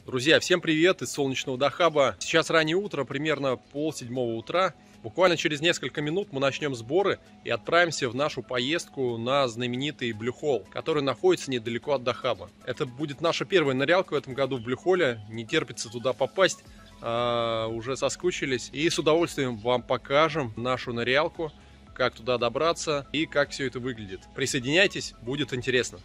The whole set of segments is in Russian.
Друзья, всем привет из солнечного Дахаба. Сейчас раннее утро, примерно 6:30 утра. Буквально через несколько минут мы начнем сборы и отправимся в нашу поездку на знаменитый Блю-Холл, который находится недалеко от Дахаба. Это будет наша первая нырялка в этом году в Блю-Холле. Не терпится туда попасть, уже соскучились. И с удовольствием вам покажем нашу нырялку, как туда добраться и как все это выглядит. Присоединяйтесь, будет интересно.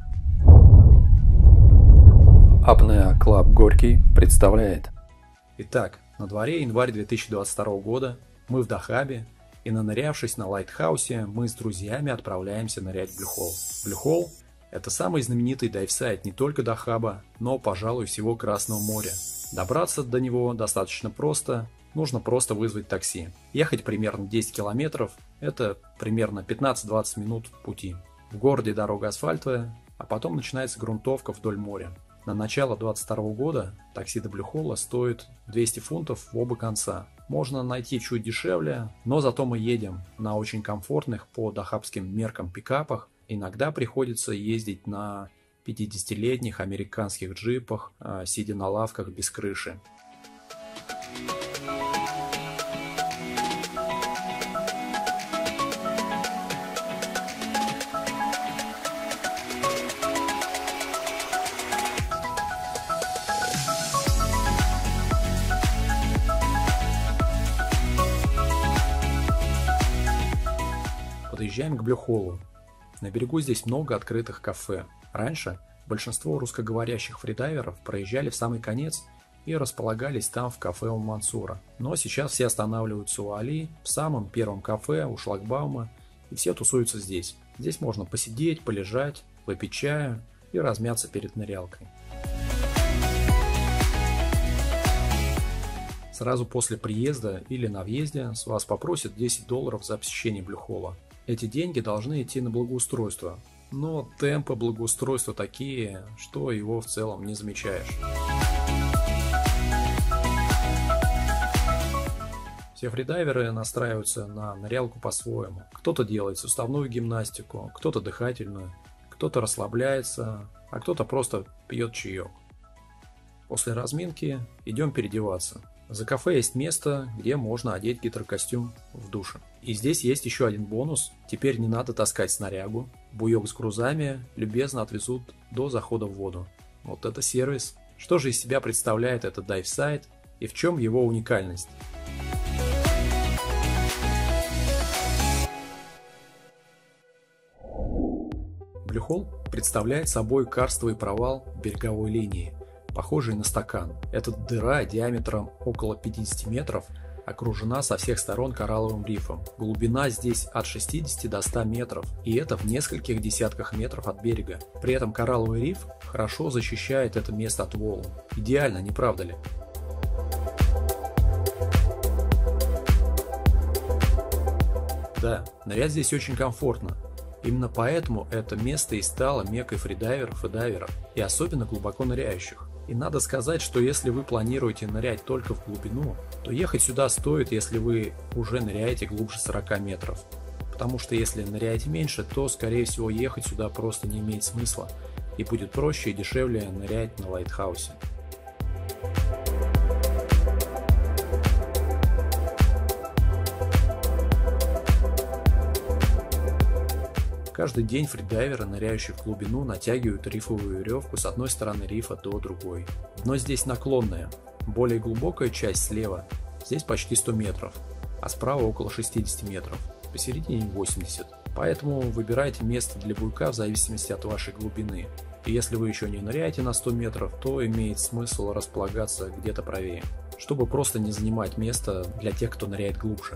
Apnea Club Горький представляет. Итак, на дворе январь 2022 года, мы в Дахабе, и нанырявшись на Лайтхаусе, мы с друзьями отправляемся нырять в Блю-Холл. Блю-Холл – это самый знаменитый дайв-сайт не только Дахаба, но, пожалуй, всего Красного моря. Добраться до него достаточно просто, нужно просто вызвать такси. Ехать примерно 10 километров – это примерно 15-20 минут пути. В городе дорога асфальтовая, а потом начинается грунтовка вдоль моря. На начало 2022 года такси до Блю-Холла стоит 200 фунтов в оба конца. Можно найти чуть дешевле, но зато мы едем на очень комфортных по дахабским меркам пикапах. Иногда приходится ездить на 50-летних американских джипах, сидя на лавках без крыши. Подъезжаем к Блю-Холлу. На берегу здесь много открытых кафе. Раньше большинство русскоговорящих фридайверов проезжали в самый конец и располагались там в кафе у Мансура. Но сейчас все останавливаются у Али, в самом первом кафе у шлагбаума, и все тусуются здесь. Здесь можно посидеть, полежать, выпить чаю и размяться перед нырялкой. Сразу после приезда или на въезде с вас попросят $10 за посещение Блю-Холла. Эти деньги должны идти на благоустройство, но темпы благоустройства такие, что его в целом не замечаешь. Все фридайверы настраиваются на нырялку по-своему. Кто-то делает суставную гимнастику, кто-то дыхательную, кто-то расслабляется, а кто-то просто пьет чаек. После разминки идем переодеваться. За кафе есть место, где можно одеть гидрокостюм в душе. И здесь есть еще один бонус. Теперь не надо таскать снарягу. Буек с грузами любезно отвезут до захода в воду. Вот это сервис. Что же из себя представляет этот дайв-сайт и в чем его уникальность? Блю-Холл представляет собой карстовый провал береговой линии, похожий на стакан. Эта дыра диаметром около 50 метров окружена со всех сторон коралловым рифом. Глубина здесь от 60 до 100 метров, и это в нескольких десятках метров от берега. При этом коралловый риф хорошо защищает это место от волн. Идеально, не правда ли? Да, нырять здесь очень комфортно. Именно поэтому это место и стало меккой фридайверов и дайверов, и особенно глубоко ныряющих. И надо сказать, что если вы планируете нырять только в глубину, то ехать сюда стоит, если вы уже ныряете глубже 40 метров. Потому что если ныряете меньше, то скорее всего ехать сюда просто не имеет смысла, и будет проще и дешевле нырять на Лайтхаусе. Каждый день фридайверы, ныряющие в глубину, натягивают рифовую веревку с одной стороны рифа до другой. Дно здесь наклонное, более глубокая часть слева, здесь почти 100 метров, а справа около 60 метров, посередине 80. Поэтому выбирайте место для буйка в зависимости от вашей глубины. И если вы еще не ныряете на 100 метров, то имеет смысл располагаться где-то правее, чтобы просто не занимать место для тех, кто ныряет глубже.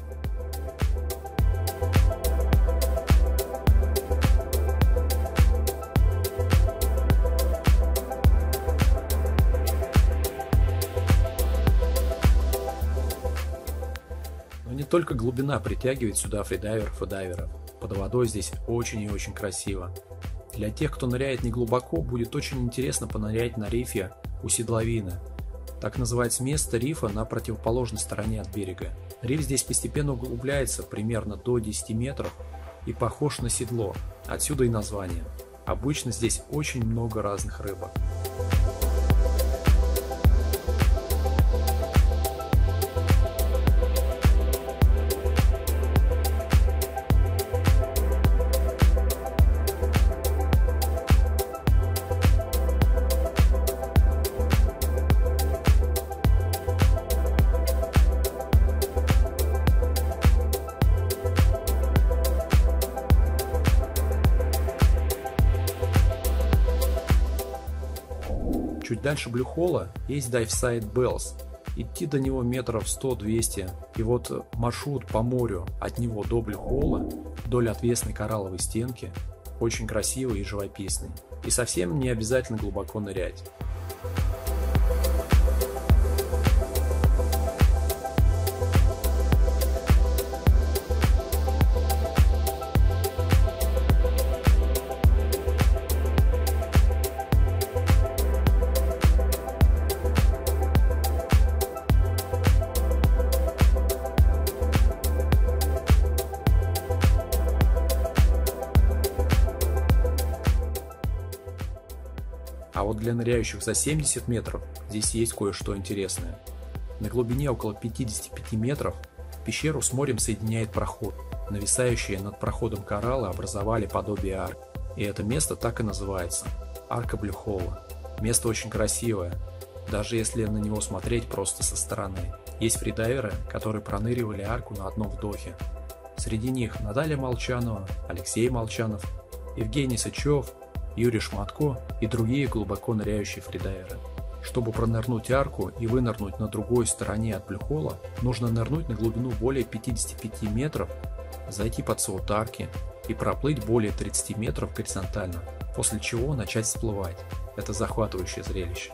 Не только глубина притягивает сюда фридайверов и дайверов. Под водой здесь очень и очень красиво. Для тех, кто ныряет не глубоко, будет очень интересно понырять на рифе у седловины. Так называется место рифа на противоположной стороне от берега. Риф здесь постепенно углубляется примерно до 10 метров и похож на седло, отсюда и название. Обычно здесь очень много разных рыбок. дальше Блюхола есть дайвсайд Беллс. Идти до него метров 100-200, и вот маршрут по морю от него до Блюхола, вдоль отвесной коралловой стенки, очень красивый и живописный. И совсем не обязательно глубоко нырять. А вот для ныряющих за 70 метров здесь есть кое-что интересное. На глубине около 55 метров пещеру с морем соединяет проход. Нависающие над проходом кораллы образовали подобие арки. И это место так и называется – Арка Блюхола. Место очень красивое, даже если на него смотреть просто со стороны. Есть фридайверы, которые проныривали арку на одном вдохе. Среди них Наталья Молчанова, Алексей Молчанов, Евгений Сычев, Юрий Шматко и другие глубоко ныряющие фридайверы. Чтобы пронырнуть арку и вынырнуть на другой стороне от Блюхола, нужно нырнуть на глубину более 55 метров, зайти под свод арки и проплыть более 30 метров горизонтально, после чего начать всплывать. Это захватывающее зрелище.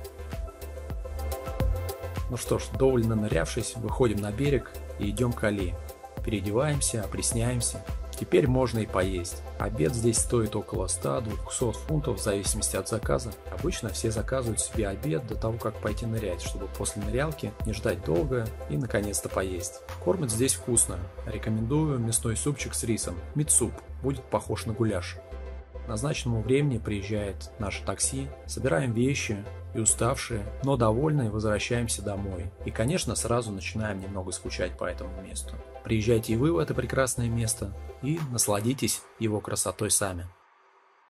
Ну что ж, довольно нырявшись, выходим на берег и идем к Али. Переодеваемся, опресняемся. Теперь можно и поесть. Обед здесь стоит около 100-200 фунтов в зависимости от заказа. Обычно все заказывают себе обед до того, как пойти нырять, чтобы после нырялки не ждать долго и наконец-то поесть. Кормят здесь вкусно. Рекомендую мясной супчик с рисом. Мидсуп. Будет похож на гуляш. К назначенному времени приезжает наше такси, собираем вещи и уставшие, но довольные возвращаемся домой. И, конечно, сразу начинаем немного скучать по этому месту. Приезжайте и вы в это прекрасное место и насладитесь его красотой сами.